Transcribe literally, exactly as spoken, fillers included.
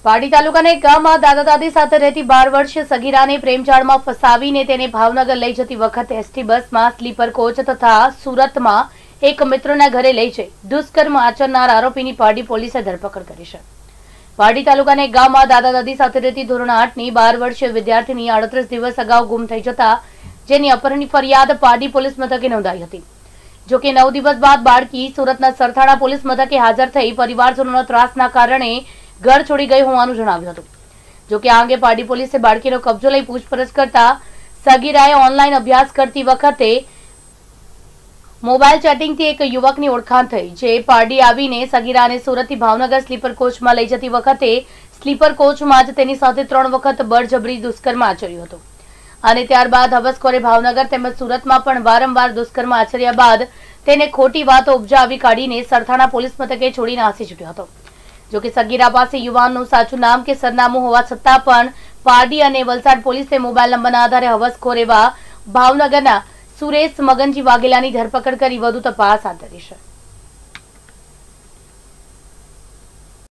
પાડી તાલુકાના એક ગામમાં દાદા દાદી સાથે રહેતી બાર વર્ષીય સગીરાને પ્રેમજાળમાં ફસાવીને તેને ભાવનગર લઈ જતી વખતે એસટી બસમાં સ્લીપર કોચ તથા સુરતમાં એક મિત્રના ઘરે લઈ જઈ દુષ્કર્મ આચરનાર આરોપીની પાડી પોલીસે ધરપકડ કરી છે। પાડી તાલુકાના એક ગામમાં દાદા દાદી સાથે રહેતી ધોરણ આઠની બાર વર્ષીય વિદ્યાર્થીની આડત્રીસ દિવસ અગાઉ ગુમ થઈ જતા જેની અપહરણની ફરિયાદ પાડી પોલીસ મથકે નોંધાઈ હતી। જોકે નવ દિવસ બાદ બાળકી સુરતના સરથાણા પોલીસ મથકે હાજર થઈ પરિવારજનોના ત્રાસના કારણે ઘર છોડી ગઈ હોવાનું જણાવ્યું હતું। જોકે આ અંગે પાડી પોલીસે બાળકીનો કબજો લઈ પૂછપરછ કરતા સગીરાએ ઓનલાઈન અભ્યાસ કરતી વખતે મોબાઈલ ચેટિંગથી એક યુવકની ઓળખાણ થઈ, જે પાડી આવીને સગીરાને સુરતથી ભાવનગર સ્લીપર કોચમાં લઈ જતી વખતે સ્લીપર કોચમાં જ તેની સાથે ત્રણ વખત બળજબરી દુષ્કર્મ આચર્યું હતું અને ત્યારબાદ હવસખોરે ભાવનગર તેમજ સુરતમાં પણ વારંવાર દુષ્કર્મ આચર્યા બાદ તેને ખોટી વાતો ઉપજાવી કાઢીને સરથાણા પોલીસ મથકે છોડી નાસી છૂટ્યો હતો। જોકે સગીરા પાસે યુવાનનું સાચું નામ કે સરનામું હોવા છતાં પણ પારડી અને વલસાડ પોલીસે મોબાઈલ નંબરના આધારે હવસખોર એવા ભાવનગરના સુરેશ મગનજી વાઘેલાની ધરપકડ કરી વધુ તપાસ હાથ ધરી છે।